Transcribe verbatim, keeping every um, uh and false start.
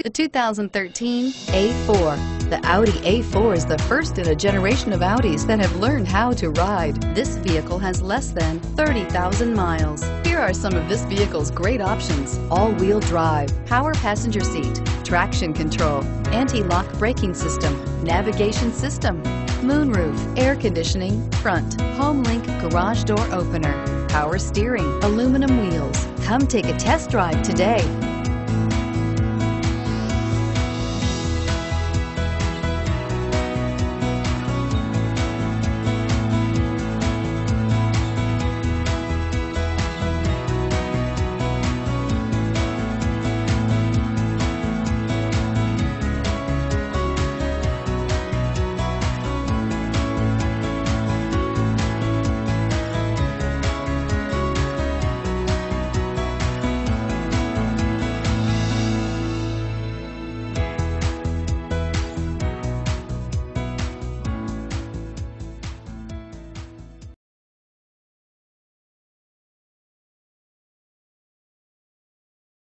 The two thousand thirteen A four. The Audi A four is the first in a generation of Audis that have learned how to ride. This vehicle has less than thirty thousand miles. Here are some of this vehicle's great options: all-wheel drive, power passenger seat, traction control, anti-lock braking system, navigation system, moonroof, air conditioning, front, HomeLink garage door opener, power steering, aluminum wheels. Come take a test drive today.